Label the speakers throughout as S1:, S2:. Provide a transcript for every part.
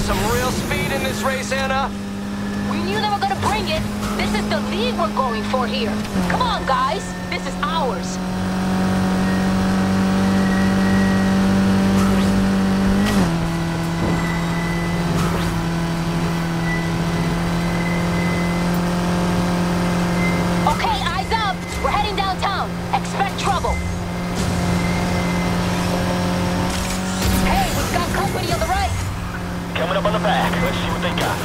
S1: some real speed in this race, Anna.
S2: We knew they were gonna bring it. This is the lead we're going for here. Come on, guys. This is ours. Okay, eyes up. We're heading downtown. Expect trouble. Hey, we've got company on the right.
S3: Coming up on the back. Let's see what they got.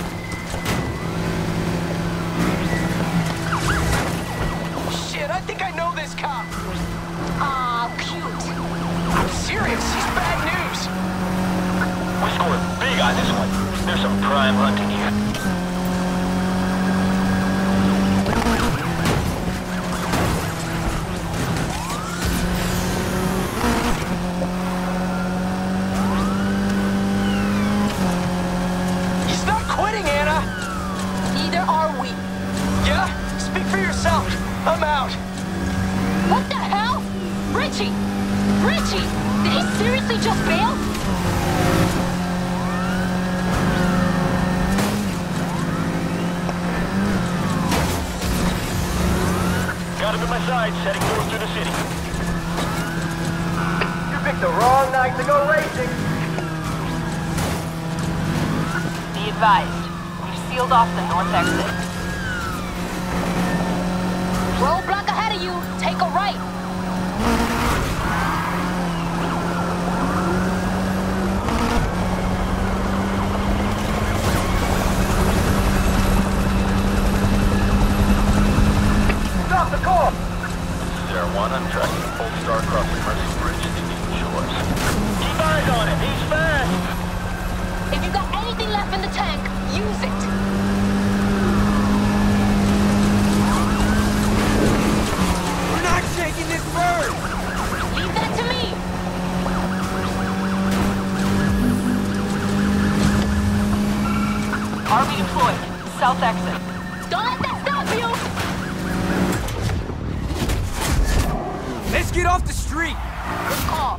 S1: Shit, I think I know this cop.
S2: Aw, cute.
S1: I'm serious, he's bad news.
S3: We scored big on this one. There's some prime hunting here.
S1: He's not quitting, Anna.
S2: Neither are we.
S1: Yeah? Speak for yourself. I'm out.
S2: What the hell? Richie! Richie! Did he seriously just bail?
S3: Got him at my side, heading north through the city.
S4: You picked the wrong night to go racing.
S5: Be advised, we've sealed off the north exit.
S2: Roadblock ahead of you. Take a right.
S4: Stop the car!
S3: Sierra 1, I'm tracking Polestar crossing Mercy Bridge to Eaton Shores. Keep eyes on him, he's fast!
S2: If you got anything left in the tank, use it.
S1: We're not shaking this bird.
S2: Leave that to me.
S5: RV deployed. South exit.
S2: Don't let that stop you.
S1: Let's get off the street.
S2: Good call.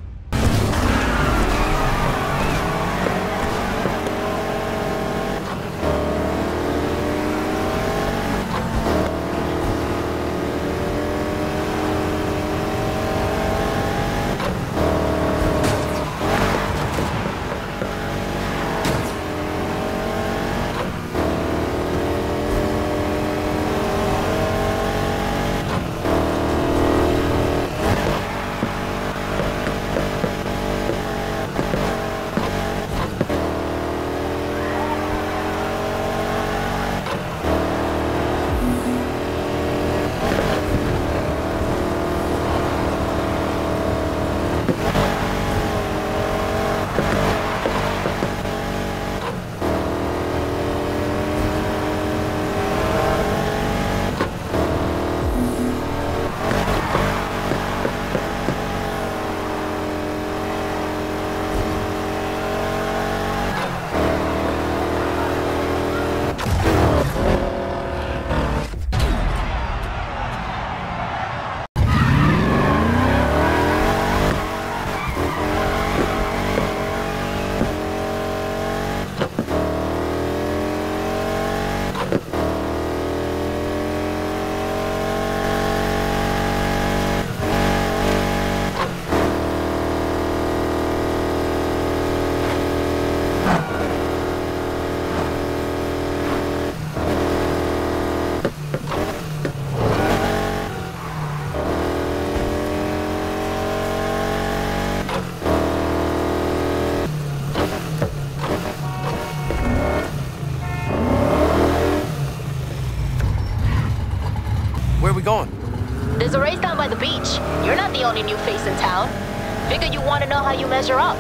S1: Where are we going?
S2: There's a race down by the beach. You're not the only new face in town. Figure you want to know how you measure up.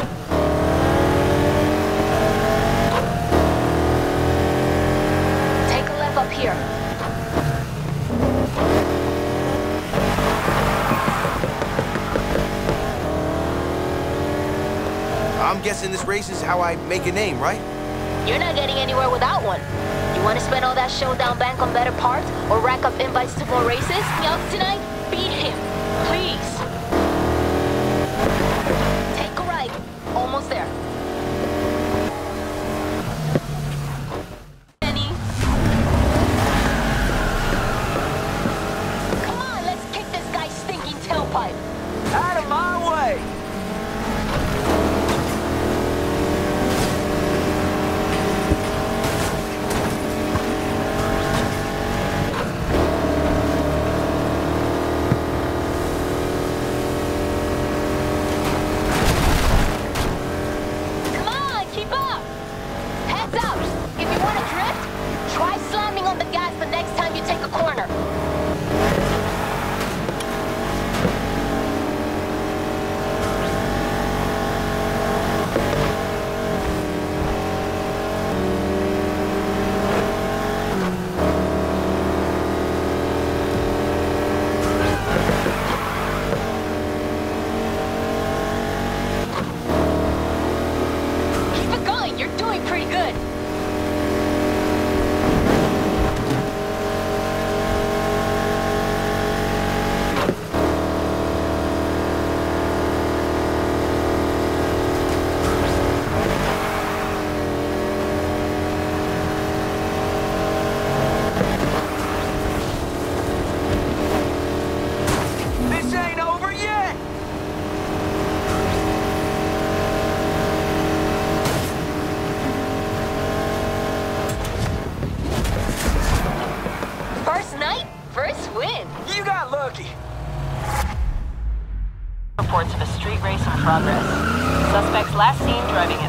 S2: Take a left up here.
S1: I'm guessing this race is how I make a name, right?
S2: You're not getting anywhere without one. You want to spend all that showdown bank on better parts or rack up invites to more races? Else tonight, beat him. Please. Take a right. Almost there.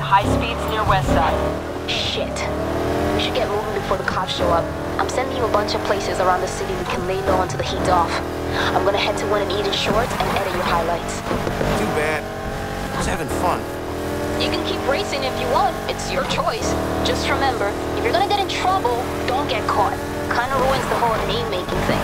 S5: high speeds near West Side.
S2: Shit. We should get moving before the cops show up. I'm sending you a bunch of places around the city we can lay low until the heat's off. I'm gonna head to one in Eden Shores and edit your highlights.
S1: Too bad. I was having fun.
S2: You can keep racing if you want. It's your choice. Just remember, if you're gonna get in trouble, don't get caught. Kinda ruins the whole name-making thing.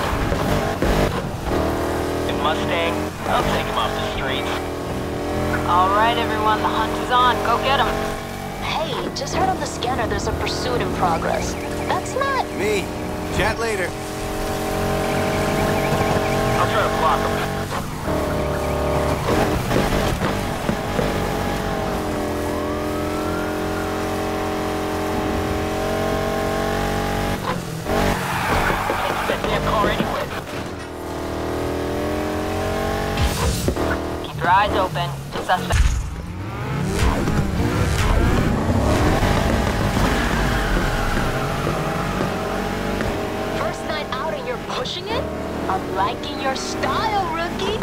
S3: In Mustang, I'll take him off the streets.
S5: All right, everyone, the hunt is on. Go get him.
S2: Hey, just heard on the scanner there's a pursuit in progress. That's not...
S1: Me. Chat later.
S3: I'll try to block him. That damn car anyway.
S5: Keep your eyes open. Suspect.
S2: First night out and you're pushing it? I'm liking your style, rookie.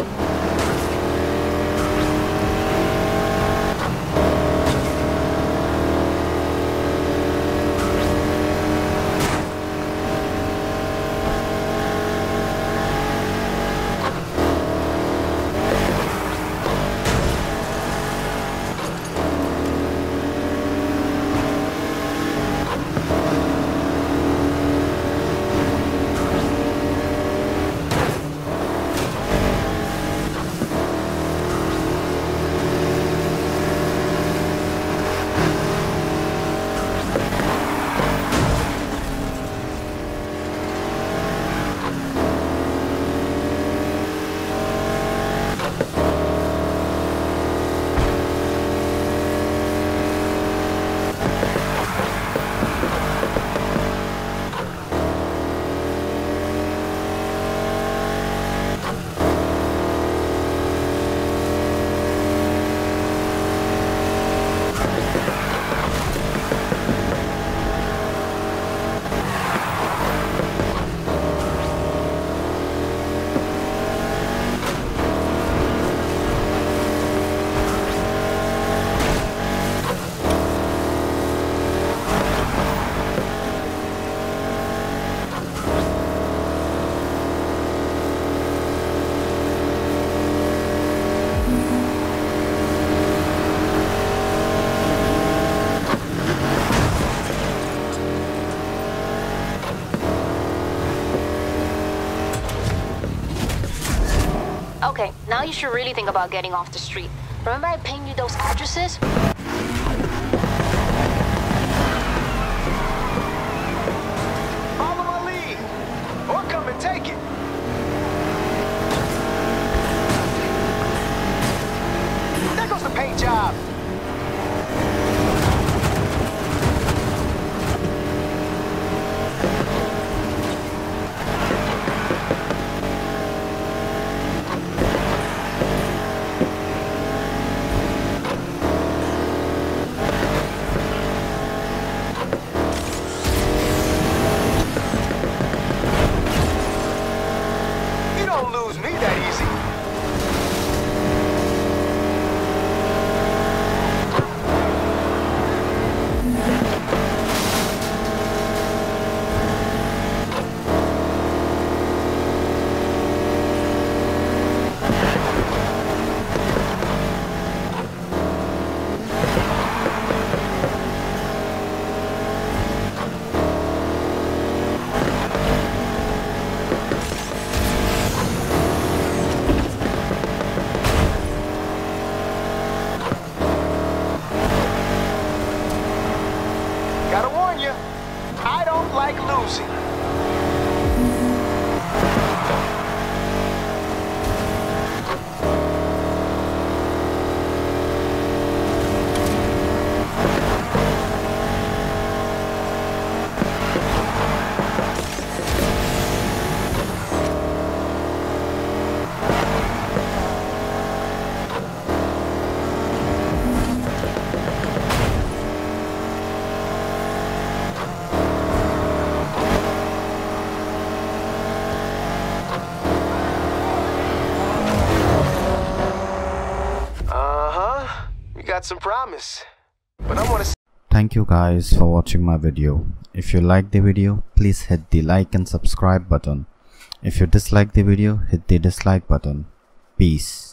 S2: Okay, now you should really think about getting off the street. Remember I pinged you those addresses?
S4: Follow my lead. Or come and take it. There goes the paint job. Got some promise. but I want to.
S6: Thank you guys for watching my video. If you like the video, please hit the like and subscribe button. If you dislike the video, hit the dislike button. Peace.